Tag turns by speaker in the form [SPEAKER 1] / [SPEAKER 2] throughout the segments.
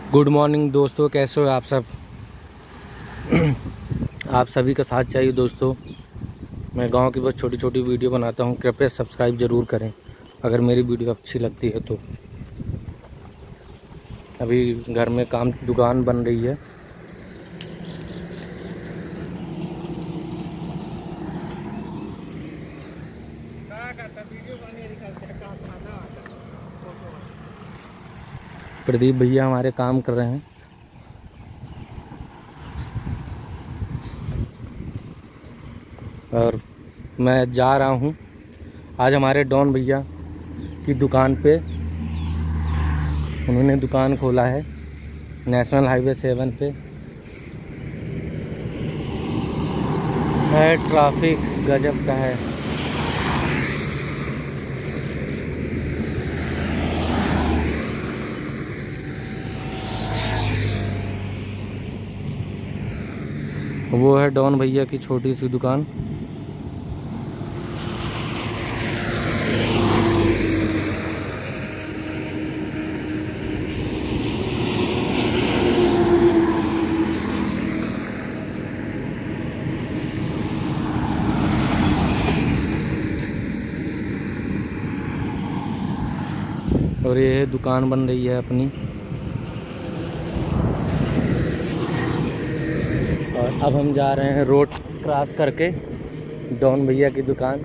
[SPEAKER 1] Good morning दोस्तों, कैसे हो आप सब। आप सभी का साथ चाहिए दोस्तों। मैं गांव की बस छोटी छोटी वीडियो बनाता हूं, कृपया सब्सक्राइब ज़रूर करें अगर मेरी वीडियो अच्छी लगती है तो। अभी घर में काम दुकान बन रही है। प्रदीप भैया हमारे काम कर रहे हैं। और मैं जा रहा हूं आज हमारे डॉन भैया की दुकान पे। उन्होंने दुकान खोला है नेशनल हाईवे 7 पे। ट्रैफिक गजब का है। वो है डॉन भैया की छोटी सी दुकान। और ये दुकान बन रही है अपनी। और अब हम जा रहे हैं रोड क्रॉस करके डॉन भैया की दुकान।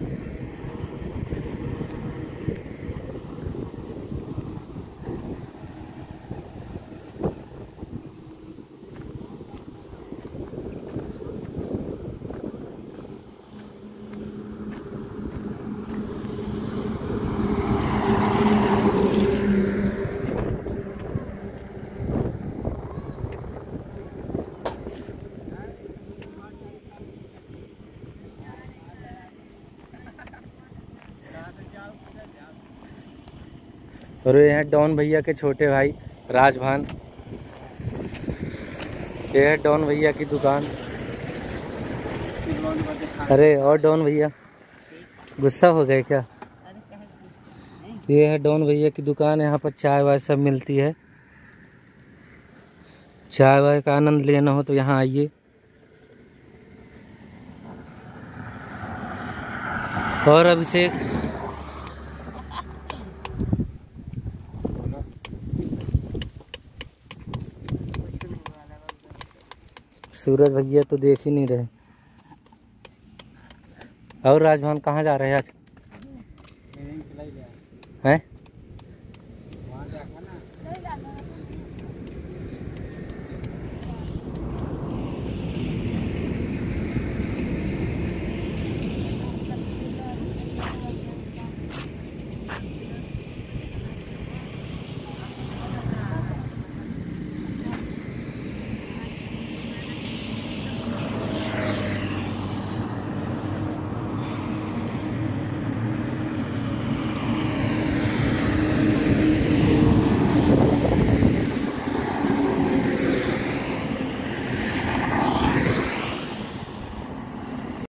[SPEAKER 1] और ये है डॉन भैया के छोटे भाई राजभान। ये है डॉन भैया की दुकान। अरे और डॉन भैया गुस्सा हो गए क्या। ये है डॉन भैया की दुकान। यहाँ पर चाय वाय सब मिलती है। चाय वाय का आनंद लेना हो तो यहाँ आइए। और अभिषेक सूरज भैया तो देख ही नहीं रहे। और राजभान कहाँ जा रहे हैं आज।